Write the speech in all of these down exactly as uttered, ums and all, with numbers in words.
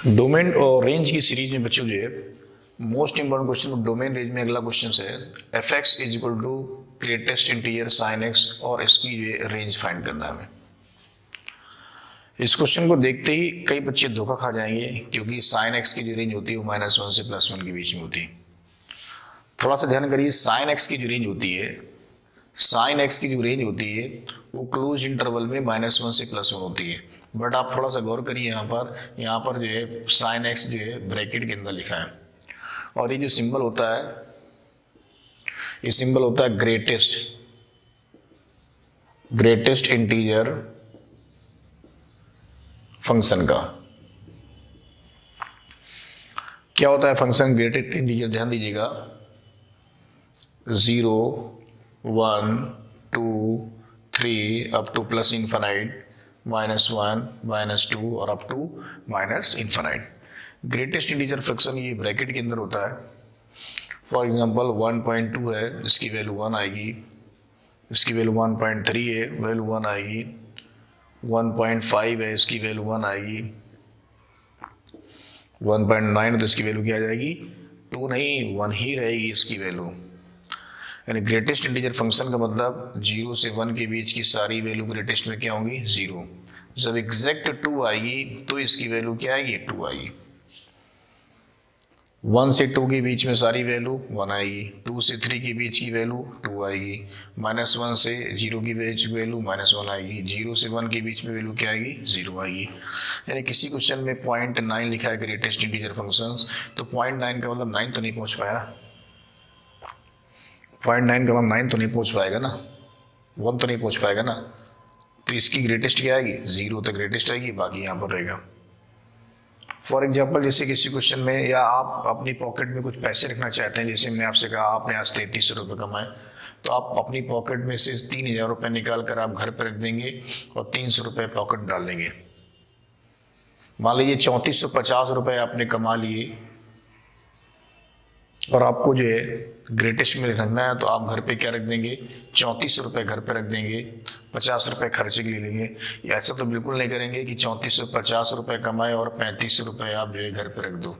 Domain और range की series में बच्चों जो है most important question domain range में अगला क्वेश्चन है F x is equal to greatest integer sine X और इसकी जो है रेंज फाइंड करना है हमें। इस क्वेश्चन को देखते ही कई बच्चे धोखा खा जाएंगे क्योंकि साइन एक्स की जो रेंज होती है वो माइनस वन से प्लस वन के बीच में होती है। थोड़ा सा ध्यान करिए, साइन एक्स की जो रेंज होती है साइन एक्स की जो रेंज होती है वो क्लोज इंटरवल में माइनस वन से प्लस वन होती है। बट आप थोड़ा सा गौर करिए, यहाँ पर यहाँ पर जो है साइन एक्स जो है ब्रैकेट के अंदर लिखा है और ये जो सिंबल होता है ये सिंबल होता है ग्रेटेस्ट ग्रेटेस्ट इंटीजर फंक्शन का। क्या होता है फंक्शन ग्रेटेस्ट इंटीजर? ध्यान दीजिएगा, zero one two three up to plus infinite minus one minus two और up to minus infinite. Greatest integer fraction ये ब्रैकेट के अंदर होता है। For example one point two है, इसकी वैल्यू वन आएगी, इसकी वैल्यू वन पॉइंट थ्री है, वैल्यू वन आएगी, वन पॉइंट फाइव है, इसकी वैल्यू वन आएगी, वन पॉइंट नाइन है तो इसकी वैल्यू क्या आ जाएगी? टू नहीं, वन ही रहेगी इसकी वैल्यू। यानी ग्रेटेस्ट इंटीजर फंक्शन का मतलब जीरो से वन के बीच की सारी वैल्यू ग्रेटेस्ट में क्या होंगी? जीरो। जब एग्जैक्ट टू आएगी तो इसकी वैल्यू क्या आएगी? टू आएगी। वन से टू के बीच में सारी वैल्यू वन आएगी, टू से थ्री के बीच की वैल्यू टू आएगी, माइनस वन से जीरो की बीच वैल्यू माइनस वन आएगी, जीरो से वन के बीच में वैल्यू क्या आएगी? जीरो आएगी। यानी किसी क्वेश्चन में पॉइंट नाइन लिखा है ग्रेटेस्ट इंटीजर फंक्शंस, तो पॉइंट नाइन का मतलब नाइन तो नहीं पहुंच पाया ना, पॉइंट नाइन का मतलब नाइन तो नहीं पहुंच पाएगा ना, वन तो नहीं पहुंच पाएगा ना, तो इसकी ग्रेटेस्ट क्या आएगी? जीरो तक ग्रेटेस्ट आएगी, बाकी यहाँ पर रहेगा। फॉर एग्जाम्पल जैसे किसी क्वेश्चन में या आप अपनी पॉकेट में कुछ पैसे रखना चाहते हैं, जैसे मैंने आपसे कहा आपने आज तैंतीस सौ रुपये कमाए, तो आप अपनी पॉकेट में से तीन हजार रुपये निकाल कर आप घर पर रख देंगे और तीन सौ रुपये पॉकेट डाल देंगे। मान लीजिए चौंतीस सौ पचास रुपये आपने कमा लिए और आपको जो है ग्रेटेस्ट में रखना है, तो आप घर पे क्या रख देंगे? चौंतीस सौ रुपये घर पे रख देंगे, पचास रुपये खर्चे के लिए लेंगे। या ऐसा तो बिल्कुल नहीं करेंगे कि चौंतीस सौ पचास रुपये कमाए और पैंतीस सौ रुपये आप जो है घर पे रख दो।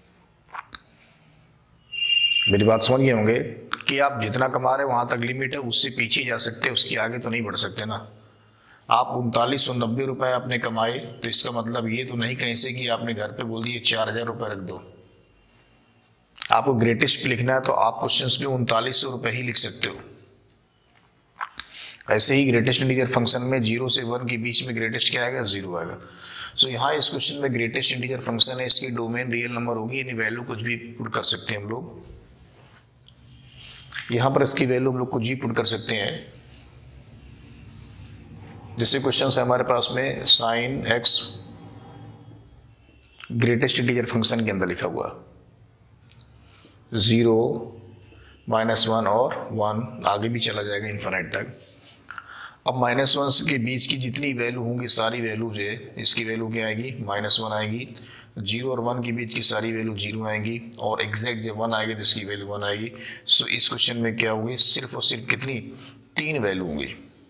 मेरी बात समझ गए होंगे कि आप जितना कमा रहे हैं वहां तक लिमिट है, उससे पीछे जा सकते, उसके आगे तो नहीं बढ़ सकते ना। आप उनतालीस सौ नब्बे रुपये आपने कमाए तो इसका मतलब ये तो नहीं कहीं से कि आपने घर पे बोल दिए चार हजार रुपये रख दो। आपको ग्रेटेस्ट पे लिखना है तो आप क्वेश्चंस में उनतालीस सौ रुपये ही लिख सकते हो। ऐसे ही ग्रेटेस्ट इंटीजर फंक्शन में जीरो से वन के बीच में ग्रेटेस्ट क्या आएगा? जीरो आएगा। सो so, यहाँ इस क्वेश्चन में ग्रेटेस्ट इंटीजर फंक्शन है, इसकी डोमेन रियल नंबर होगी, यानी वैल्यू कुछ भी पुट कर सकते हैं हम लोग। यहाँ पर इसकी वैल्यू हम लोग कुछ भी पुट कर सकते हैं। जैसे क्वेश्चन है हमारे पास में sine X greatest integer function के अंदर लिखा हुआ जीरो माइनस वन और वन, आगे भी चला जाएगा इन्फिनिट तक। अब माइनस वन के बीच की जितनी वैल्यू होंगी सारी वैल्यू जो है इसकी वैल्यू क्या आएगी? माइनस वन आएगी। जीरो और वन के बीच की सारी वैल्यू जीरो आएंगी और एग्जैक्ट जब वन आएगी तो इसकी वैल्यू वन आएगी। सो इस क्वेश्चन में क्या होगी? सिर्फ और सिर्फ कितनी? तीन वैल्यू होंगी।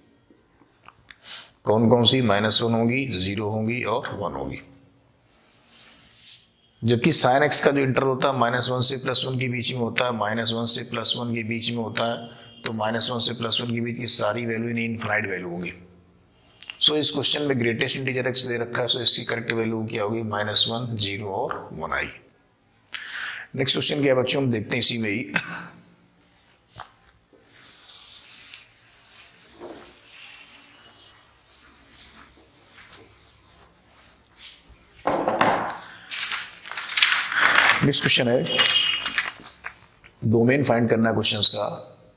कौन कौन सी? माइनस वन होगी, जीरो होंगी और वन होगी। जबकि साइन एक्स का जो इंटरवल होता है माइनस वन से प्लस वन के बीच में होता है, माइनस वन से प्लस वन के बीच में होता है, तो माइनस वन से प्लस वन के बीच की सारी वैल्यू नहीं इनफाइनाइट वैल्यू होगी। सो इस क्वेश्चन में ग्रेटेस्ट इंटीजर एक्स दे रखा है, सो इसकी करेक्ट वैल्यू क्या होगी? माइनस वन, जीरो और वन आएगी। नेक्स्ट क्वेश्चन क्या है बच्चों, हम देखते हैं इसी में ही। नेक्स्ट क्वेश्चन है, डोमेन फाइंड करना है क्वेश्चंस का।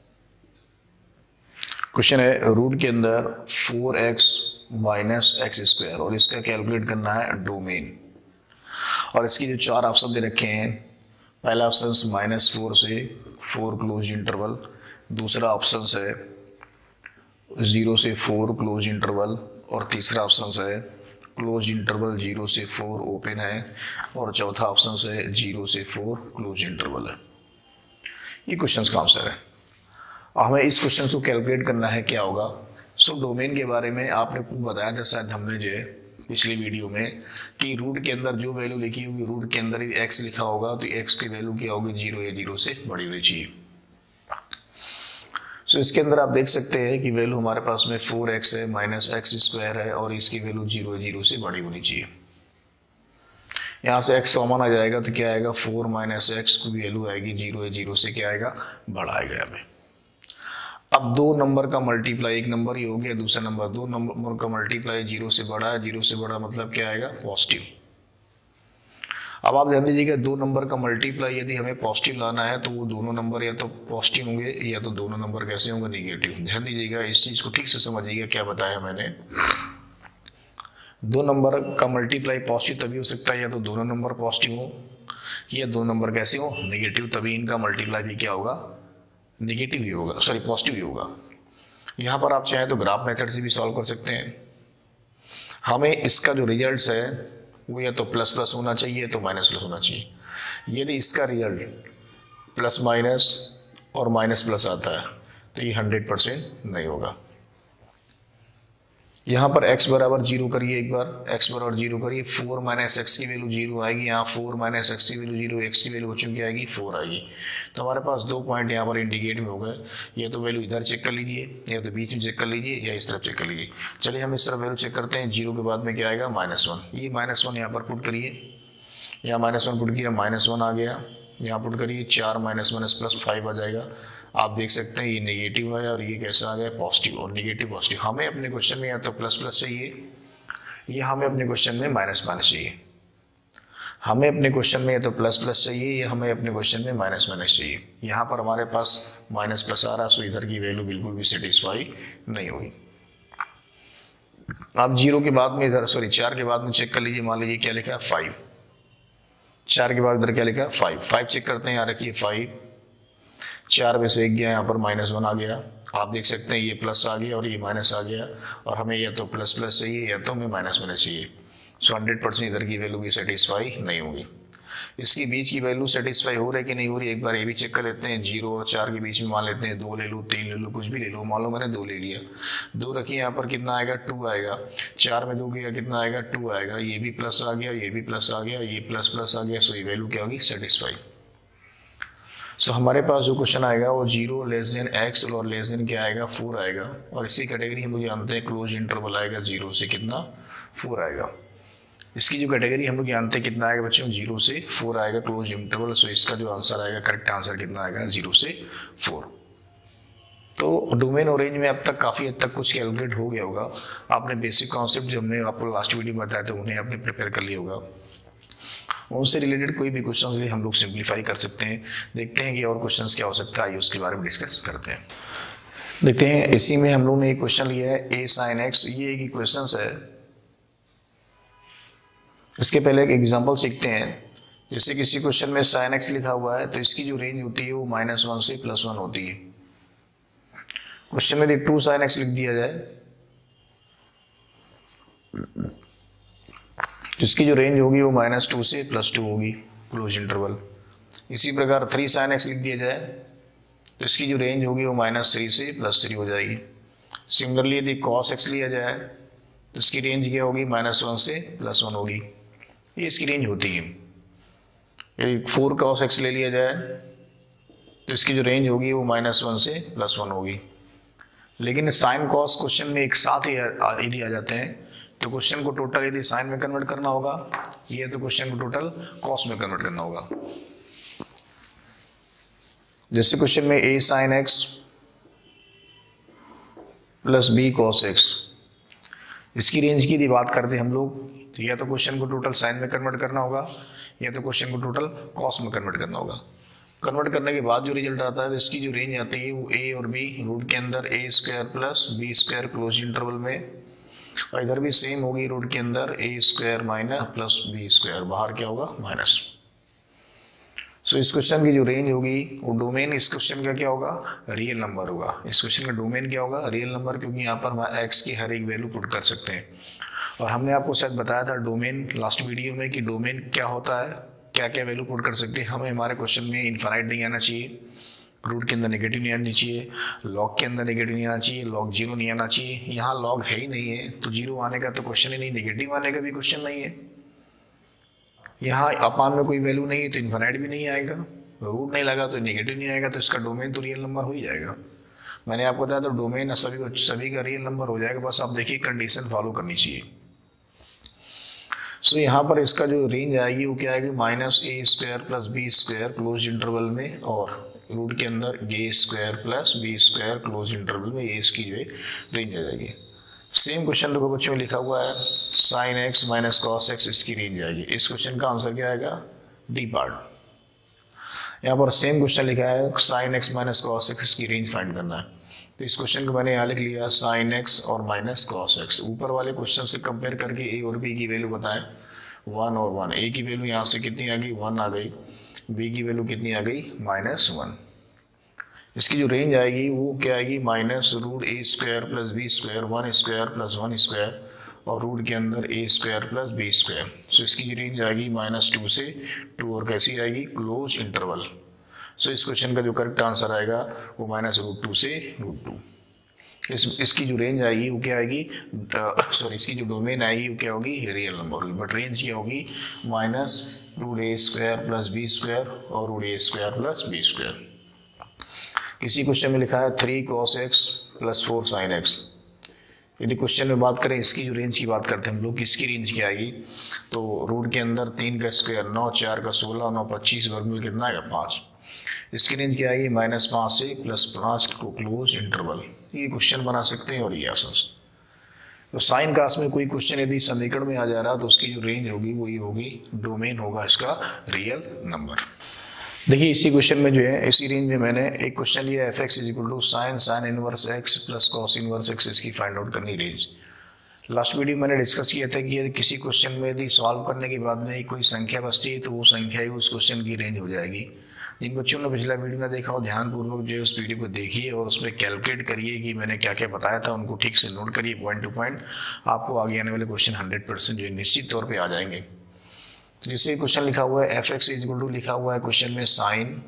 क्वेश्चन है रूट के अंदर four X minus X square और इसका कैलकुलेट करना है डोमेन। और इसकी जो चार ऑप्शन दे रखे हैं, पहला ऑप्शन माइनस फोर से फोर क्लोज इंटरवल, दूसरा ऑप्शन है जीरो से फोर क्लोज इंटरवल और तीसरा ऑप्शन है क्लोज इंटरवल जीरो से फोर ओपन है और चौथा ऑप्शन है जीरो से फोर क्लोज इंटरवल है। ये क्वेश्चन का आंसर है। हमें इस क्वेश्चन को कैलकुलेट करना है क्या होगा। सो डोमेन के बारे में आपने को बताया था शायद हमने जो है पिछली वीडियो में कि रूट के अंदर जो वैल्यू लिखी होगी, रूट के अंदर एक्स लिखा होगा तो एक्स की वैल्यू क्या होगी, जीरो या जीरो से बड़ी होनी चाहिए। सो so, इसके अंदर आप देख सकते हैं कि वैल्यू हमारे पास में फोर एक्स है माइनस एक्स स्क्वायर है और इसकी वैल्यू जीरो जीरो से बड़ी होनी चाहिए। यहाँ से x कॉमन आ जाएगा तो क्या आएगा, फोर माइनस एक्स की वैल्यू आएगी जीरो है जीरो से क्या आएगा, बड़ा आएगा हमें। अब दो नंबर का मल्टीप्लाई, एक नंबर ही हो गया, दूसरा नंबर दो नंबर का मल्टीप्लाई जीरो से बड़ा है, जीरो से बड़ा मतलब क्या आएगा, पॉजिटिव। अब आप ध्यान दीजिएगा, दो नंबर का मल्टीप्लाई यदि हमें पॉजिटिव लाना है तो वो दोनों नंबर या तो पॉजिटिव होंगे या तो दोनों नंबर कैसे होंगे, निगेटिव। ध्यान दीजिएगा, इस चीज़ को ठीक से समझिएगा क्या बताया मैंने। दो नंबर का मल्टीप्लाई पॉजिटिव तभी हो सकता है या तो दोनों नंबर पॉजिटिव हो या दो नंबर कैसे हो, निगेटिव, तभी इनका मल्टीप्लाई भी क्या होगा, निगेटिव ही होगा, सॉरी पॉजिटिव ही होगा। यहाँ पर आप चाहें तो ग्राफ मेथड से भी सॉल्व कर सकते हैं। हमें इसका जो रिजल्ट है वो या तो प्लस प्लस होना चाहिए तो माइनस प्लस होना चाहिए। यदि इसका रिजल्ट प्लस माइनस और माइनस प्लस आता है तो ये हंड्रेड परसेंट नहीं होगा। यहाँ पर x बराबर जीरो करिए, एक बार x बराबर जीरो करिए, फोर माइनस एक्स की वैल्यू जीरो आएगी, यहाँ फोर माइनस एक्स की वैल्यू जीरो, एक्स की वैल्यू बच्चों की आएगी फोर आएगी। तो हमारे पास दो पॉइंट यहाँ पर इंडिकेट में हो गए, या तो वैल्यू इधर चेक कर लीजिए या तो बीच में चेक कर लीजिए या इस तरफ चेक कर लीजिए। चलिए हम इस तरफ वैल्यू चेक करते हैं। जीरो के बाद में क्या आएगा, माइनस वन। ये माइनस वन यहाँ पर पुट करिए, यहाँ माइनस वन पुट किया, माइनस वन आ गया, यहाँ पुट करिए, चार माइनस वन प्लस फाइव आ जाएगा। आप देख सकते हैं ये नेगेटिव है और ये कैसा आ गया, पॉजिटिव, और नेगेटिव पॉजिटिव। हमें अपने क्वेश्चन में या तो प्लस प्लस चाहिए या हमें अपने क्वेश्चन में माइनस माइनस चाहिए। हमें अपने क्वेश्चन में या तो प्लस प्लस चाहिए या हमें अपने क्वेश्चन में माइनस माइनस चाहिए। यहाँ पर हमारे पास माइनस प्लस आ रहा है, सो इधर की वैल्यू बिल्कुल भी सेटिस्फाई नहीं हुई। आप जीरो के बाद में इधर, सॉरी चार के बाद में चेक कर लीजिए, मान लीजिए क्या लिखा है, फाइव। चार के बाद इधर क्या लिखा है, फाइव। फाइव चेक करते हैं, यहाँ रखिए फाइव, चार में से एक गया, यहाँ पर माइनस वन आ गया। आप देख सकते हैं ये प्लस आ गया और ये माइनस आ गया, और हमें या तो प्लस प्लस चाहिए या तो हमें माइनस माइनस चाहिए। सो हंड्रेड परसेंट इधर की वैल्यू भी सेटिस्फाई नहीं होगी। इसकी बीच की वैल्यू सेटिस्फाई हो रही है कि नहीं हो रही, एक बार ये भी चेक कर लेते हैं। जीरो और चार के बीच में मान लेते हैं दो ले लो, तीन ले लो, कुछ भी ले लो। मान लो मैंने दो ले लिया, दो रखिए, यहाँ पर कितना आएगा, टू आएगा। चार में दो गया, कितना आएगा, टू आएगा। ये भी प्लस आ गया, ये भी प्लस आ गया, ये प्लस प्लस आ गया। सो ये वैल्यू क्या होगी, सेटिस्फाई। सो so, हमारे पास जो क्वेश्चन आएगा वो जीरो लेस देन एक्स और लेस देन क्या आएगा, फोर आएगा। और इसी कैटेगरी हम लोग जानते हैं क्लोज इंटरवल आएगा, जीरो से कितना, फोर आएगा। इसकी जो कैटेगरी हम लोग जानते हैं कितना आएगा बच्चों, जीरो से फोर आएगा, क्लोज इंटरवल। सो इसका जो आंसर आएगा, करेक्ट आंसर कितना आएगा, जीरो से फोर। तो डोमेन और रेंज में अब तक काफ़ी हद तक कुछ कैलकुलेट हो गया होगा। आपने बेसिक कॉन्सेप्ट जो हमने आपको लास्ट वीडियो में बताया था उन्हें आपने प्रिपेयर कर लिया होगा। उनसे रिलेटेड कोई भी क्वेश्चन हम लोग सिंप्लीफाई कर सकते हैं। देखते हैं कि और क्वेश्चंस क्या हो सकता है, उसके बारे में डिस्कस करते हैं। देखते हैं, इसी में हम लोग ने एक क्वेश्चन लिया है, ए साइन एक्स। ये एक क्वेश्चन है। इसके पहले एक एग्जांपल सीखते हैं। जैसे किसी क्वेश्चन में साइन एक्स लिखा हुआ है तो इसकी जो रेंज होती है वो माइनस वन से प्लस वन होती है। क्वेश्चन में यदि टू साइन एक्स लिख दिया जाए जिसकी जो रेंज होगी वो माइनस टू से प्लस टू होगी, क्लोज इंटरवल। इसी प्रकार थ्री साइन एक्स लिख दिया जाए तो इसकी जो रेंज होगी वो माइनस थ्री से प्लस थ्री हो जाएगी। सिमिलरली यदि कॉस एक्स लिया जाए तो इसकी रेंज क्या होगी, माइनस वन से प्लस वन होगी। ये इसकी रेंज होती है। यदि फोर कॉस एक्स ले लिया जाए तो इसकी जो रेंज होगी वो माइनस वन से प्लस वन होगी। लेकिन साइन कॉस क्वेश्चन में एक साथ ही यदि आ जाते हैं तो क्वेश्चन को टोटल यदि साइन में कन्वर्ट करना होगा, ये तो क्वेश्चन को टोटल कॉस में कन्वर्ट करना होगा। जैसे क्वेश्चन में A sine X plus B cos X, इसकी रेंज की यदि बात करते हैं हम लोग तो या तो क्वेश्चन को टोटल साइन में कन्वर्ट करना होगा या तो क्वेश्चन को टोटल कॉस में कन्वर्ट करना होगा। कन्वर्ट करने के बाद जो रिजल्ट आता है तो इसकी जो रेंज आती है वो ए और बी, रूट के अंदर A square plus B square close interval में, और इधर भी सेम होगी, रूट के अंदर A square minus plus B square, बाहर क्या होगा, माइनस। सो इस क्वेश्चन की जो रेंज होगी वो डोमेन इस क्वेश्चन का क्या होगा, रियल नंबर होगा। इस क्वेश्चन का डोमेन क्या होगा, रियल नंबर, क्योंकि यहाँ पर हम एक्स की हर एक वैल्यू पुट कर सकते हैं। और हमने आपको शायद बताया था डोमेन लास्ट वीडियो में कि डोमेन क्या होता है, क्या क्या वैल्यू पुट कर सकते हैं। हमें हमारे क्वेश्चन में इनफाइनाइट नहीं आना चाहिए, रूट के अंदर नेगेटिव नहीं आनी चाहिए, लॉग के अंदर नेगेटिव नहीं आना चाहिए, लॉग जीरो नहीं आना चाहिए। यहाँ लॉग है ही नहीं है तो जीरो आने का तो क्वेश्चन ही नहीं, नेगेटिव आने का भी क्वेश्चन नहीं है। यहाँ अपान में कोई वैल्यू नहीं है तो इन्फिनिट भी नहीं आएगा, रूट नहीं लगा तो नेगेटिव नहीं आएगा, तो इसका डोमेन तो रियल नंबर हो ही जाएगा। मैंने आपको बताया तो डोमेन सभी सभी का रियल नंबर हो जाएगा, बस आप देखिए कंडीशन फॉलो करनी चाहिए। सो so, यहाँ पर इसका जो रेंज आएगी वो क्या आएगी, minus A square plus B square close interval में, और रूट के अंदर A square plus B square close interval में, ये इसकी जो है रेंज आ जाएगी। सेम क्वेश्चन देखो बच्चों में लिखा हुआ है sine X minus cos X, इसकी रेंज आएगी। इस क्वेश्चन का आंसर क्या आएगा, डी पार्ट। यहाँ पर सेम क्वेश्चन लिखा है sine X minus cos X, इसकी रेंज फाइंड करना है। तो इस क्वेश्चन को मैंने यहाँ लिख लिया साइन एक्स और माइनस कॉस एक्स। ऊपर वाले क्वेश्चन से कंपेयर करके ए और बी की वैल्यू बताएं, वन और वन। ए की वैल्यू यहाँ से कितनी आ गई, वन आ गई, बी की वैल्यू कितनी आ गई, माइनस वन। इसकी जो रेंज आएगी वो क्या आएगी, minus root A square plus B square, one square plus one square, और रूट के अंदर A square plus B square. So इसकी जो रेंज आएगी माइनस टू से टू, और कैसी आएगी, क्लोज इंटरवल। सो इस क्वेश्चन का जो करेक्ट आंसर आएगा वो माइनस रूट टू से रूट टू। इस इसकी जो रेंज आएगी वो क्या आएगी, सॉरी इसकी जो डोमेन आएगी वो क्या होगी, रियल नंबर होगी, बट रेंज क्या होगी, minus root A square plus B square और root A square plus B square. किसी क्वेश्चन में लिखा है three cos X plus four sine X. यदि क्वेश्चन में बात करें इसकी जो रेंज की बात करते हैं हम लोग, इसकी रेंज क्या आएगी, तो रूट के अंदर तीन का स्क्वायर, नौ चार का सोलह, नौ पच्चीस, वर्गमूल कितना आएगा, पाँच। इसकी रेंज क्या आएगी, माइनस पाँच से प्लस पाँच को क्लोज इंटरवल। ये क्वेश्चन बना सकते हैं और ये आंसर। तो साइन कास में कोई क्वेश्चन यदि समीकरण में आ जा रहा है तो उसकी जो रेंज होगी वो ये होगी, डोमेन होगा इसका रियल नंबर। देखिए इसी क्वेश्चन में जो है, इसी रेंज में मैंने एक क्वेश्चन लिया, f x is equal to sine sine inverse x plus cos inverse x, इसकी फाइंड आउट करनी रेंज। लास्ट वीडियो मैंने डिस्कस किया था कि यदि किसी क्वेश्चन में यदि सॉल्व करने के बाद में कोई संख्या बचती है तो वो संख्या ही उस क्वेश्चन की रेंज हो जाएगी। जिन बच्चों ने पिछला वीडियो ना देखा हो, ध्यानपूर्वक जो है उस वीडियो को देखिए और उसमें कैलकुलेट करिए कि मैंने क्या क्या बताया था, उनको ठीक से नोट करिए पॉइंट टू पॉइंट। आपको आगे आने वाले क्वेश्चन हंड्रेड परसेंट जो है निश्चित तौर पे आ जाएंगे। तो जैसे क्वेश्चन लिखा हुआ है F x is equal to, लिखा हुआ है क्वेश्चन में sine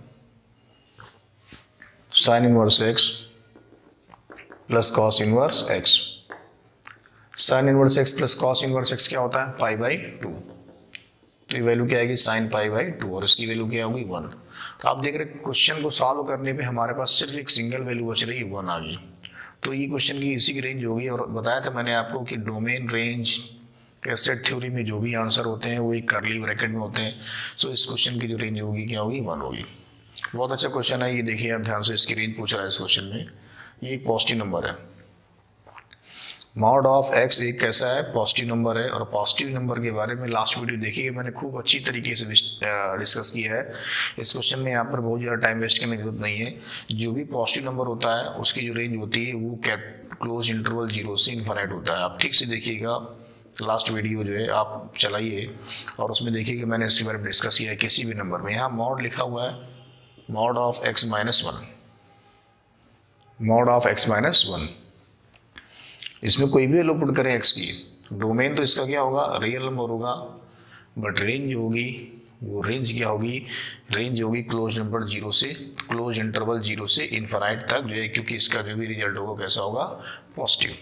sine inverse x plus cos inverse x. Sine inverse x plus cos inverse x क्या होता है, पाई बाई टू। तो ये वैल्यू क्या आएगी, साइन पाई बाई टू, और इसकी वैल्यू क्या होगी, वन। तो आप देख रहे क्वेश्चन को सॉल्व करने पे हमारे पास सिर्फ एक सिंगल वैल्यू बच रही है, वन आ गई। तो ये क्वेश्चन की इसी की रेंज होगी। और बताया था मैंने आपको कि डोमेन रेंज सेट थ्योरी में जो भी आंसर होते हैं वो एक कर्ली ब्रैकेट में होते हैं। सो इस क्वेश्चन की जो रेंज होगी क्या होगी, वन होगी। बहुत अच्छा क्वेश्चन है ये, देखिए आप ध्यान से, इसकी रेंज पूछ रहा है इस क्वेश्चन में। ये एक पॉजिटिव नंबर है, मॉड ऑफ एक्स एक कैसा है, पॉजिटिव नंबर है। और पॉजिटिव नंबर के बारे में लास्ट वीडियो देखिए, मैंने खूब अच्छी तरीके से डिस्कस किया है। इस क्वेश्चन में यहाँ पर बहुत ज़्यादा टाइम वेस्ट करने की जरूरत नहीं है। जो भी पॉजिटिव नंबर होता है उसकी जो रेंज होती है वो कैप क्लोज इंटरवल जीरो से इन्फिनिट होता है। आप ठीक से देखिएगा, लास्ट वीडियो जो है आप चलाइए और उसमें देखिए मैंने इसके बारे में डिस्कस किया है। किसी भी नंबर में यहाँ मॉड लिखा हुआ है, mod of x minus one, mod of x minus one. इसमें कोई भी वैल्यू पुट करें एक्स की, डोमेन तो इसका क्या होगा, रियल नंबर होगा, बट रेंज होगी वो रेंज क्या होगी, रेंज होगी क्लोज नंबर जीरो से, क्लोज इंटरवल जीरो से इनफिनिट तक जो है, क्योंकि इसका जो भी रिजल्ट होगा कैसा होगा, पॉजिटिव।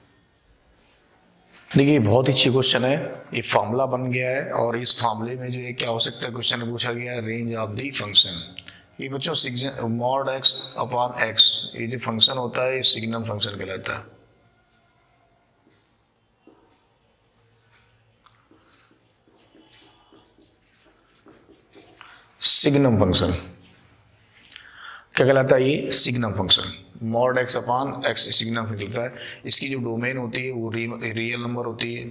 देखिए बहुत ही अच्छी क्वेश्चन है, ये फॉर्मूला बन गया है और इस फॉर्मूले में जो है क्या हो सकता है, क्वेश्चन में पूछा गया है रेंज ऑफ द फंक्शन। ये बच्चों मॉड एक्स अपॉन एक्स, ये जो फंक्शन होता है ये सिग्नम फंक्शन कहलाता है। सिग्नम फंक्शन क्या कहलाता है, ये signum function, mod x upon x signum function कहलाता है। इसकी जो डोमेन होती है वो रियल नंबर होती है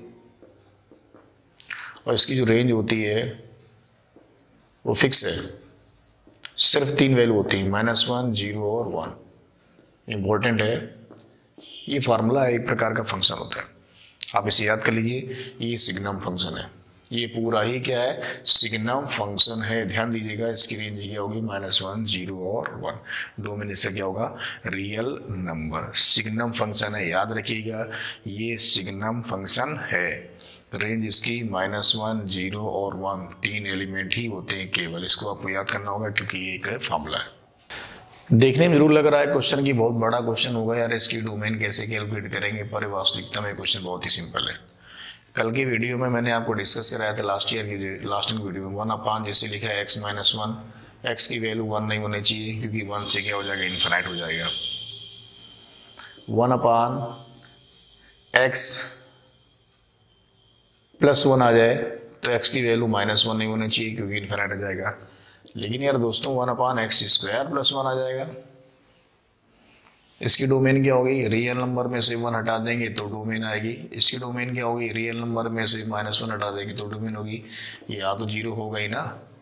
और इसकी जो रेंज होती है वो फिक्स है, सिर्फ तीन वैल्यू होती है, माइनस वन, जीरो और वन। इंपॉर्टेंट है, ये फार्मूला एक प्रकार का फंक्शन होता है, आप इसे याद कर लीजिए, ये सिग्नम फंक्शन है। ये पूरा ही क्या है, सिग्नम फंक्शन है। ध्यान दीजिएगा, इसकी रेंज क्या होगी, माइनस वन, जीरो और वन। डोमेन इससे क्या होगा, रियल नंबर। सिग्नम फंक्शन है, याद रखिएगा ये सिग्नम फंक्शन है। रेंज इसकी माइनस वन, जीरो और वन, तीन एलिमेंट ही होते हैं केवल। इसको आपको याद करना होगा क्योंकि ये एक फॉर्मूला है। देखने में जरूर लग रहा है क्वेश्चन की बहुत बड़ा क्वेश्चन होगा यार, इसकी डोमेन कैसे कैलकुलेट करेंगे, पर वास्तविकता में क्वेश्चन बहुत ही सिंपल है। कल की वीडियो में मैंने आपको डिस्कस कराया था लास्ट ईयर की लास्ट वीडियो में, वन अपान जैसे लिखा है एक्स माइनस वन, एक्स की वैल्यू वन नहीं होनी चाहिए क्योंकि वन से क्या हो जाएगा, इन्फिनाइट हो जाएगा। One upon x plus one आ जाए तो एक्स की वैल्यू माइनस वन नहीं होनी चाहिए क्योंकि इन्फिनाइट हो जाएगा। लेकिन यार दोस्तों one upon x square plus one आ जाएगा, इसकी डोमेन क्या होगी, रियल नंबर में से वन हटा देंगे तो डोमेन आएगी। इसकी डोमेन क्या होगी, रियल नंबर में से माइनस वन हटा देंगे तो डोमेन होगी। ये या तो जीरो होगा ही ना,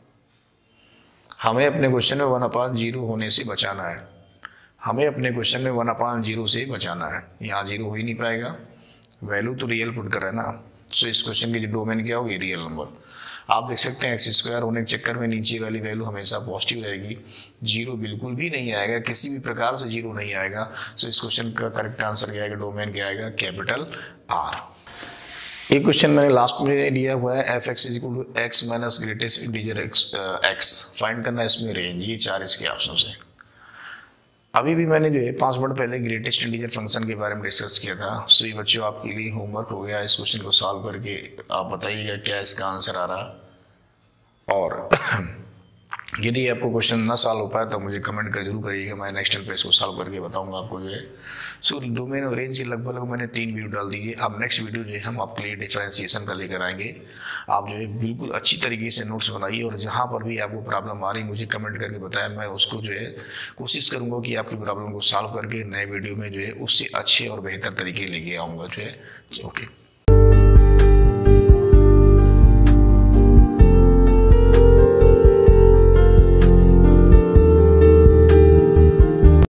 हमें अपने क्वेश्चन में वन अपान जीरो होने से बचाना है, हमें अपने क्वेश्चन में वन अपान जीरो से बचाना है। यहाँ जीरो हो ही नहीं पाएगा, वैल्यू तो रियल पुट कर रहा है ना। सो इस क्वेश्चन की डोमेन क्या होगी, रियल नंबर। आप देख सकते हैं एक्स स्क्वायर होने के चक्कर में नीचे वाली वैल्यू हमेशा पॉजिटिव रहेगी, जीरो बिल्कुल भी नहीं आएगा, किसी भी प्रकार से जीरो नहीं आएगा। सो इस क्वेश्चन का करेक्ट आंसर क्या आएगा, डोमेन क्या आएगा, कैपिटल आर। एक क्वेश्चन मैंने लास्ट में दिया हुआ है, F x is equal to x minus greatest integer x x find करना है इसमें रेंज, ये चार इसके ऑप्शन है। अभी भी मैंने जो है पाँच मिनट पहले ग्रेटेस्ट इंटीजर फंक्शन के बारे में डिस्कस किया था। सो ये बच्चों आपके लिए होमवर्क हो गया, इस क्वेश्चन को सॉल्व करके आप बताइएगा क्या इसका आंसर आ रहा। और यदि आपको क्वेश्चन ना सॉल्व हो पाया तो मुझे कमेंट कर जरूर करिएगा, मैं नेक्स्ट टाइम पे इसको सॉल्व करके बताऊंगा आपको जो है। सो डोमेन और रेंज के लगभग लगभग मैंने तीन वीडियो डाल दीजिए। अब नेक्स्ट वीडियो जो है हम आपके लिए डिफरेंशिएशन का लेकर आएंगे। आप जो है बिल्कुल अच्छी तरीके से नोट्स बनाइए और जहाँ पर भी आपको प्रॉब्लम आ रही मुझे कमेंट करके बताएं, मैं उसको जो है कोशिश करूँगा कि आपकी प्रॉब्लम को सॉल्व करके नए वीडियो में जो है उससे अच्छे और बेहतर तरीके लेके आऊँगा जो है। ओके।